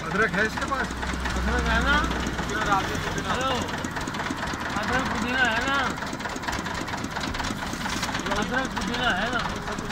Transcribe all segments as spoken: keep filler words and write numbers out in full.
अदरक है इसके पास? अदरक है ना? हेलो, अदरक पुदीना है ना? अदरक पुदीना है ना?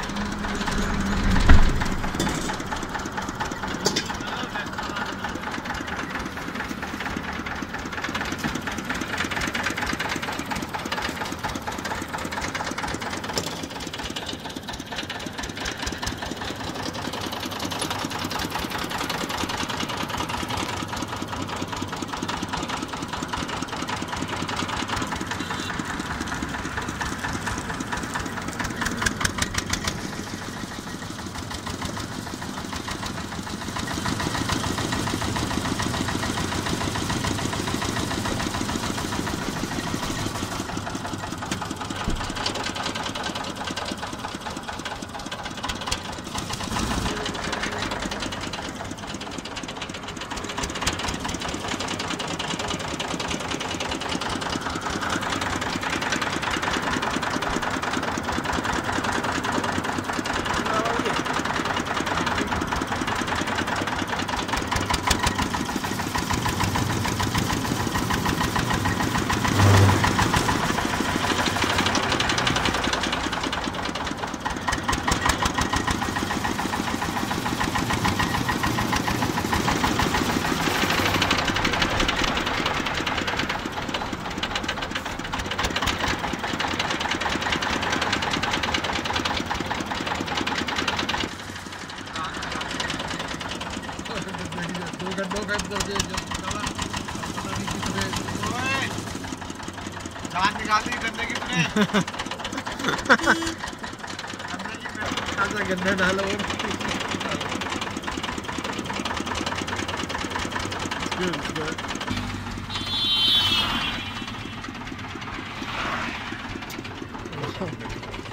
दो घंटों के जान निकाल दी गन्ने की तूने। गन्ना डालो good, good.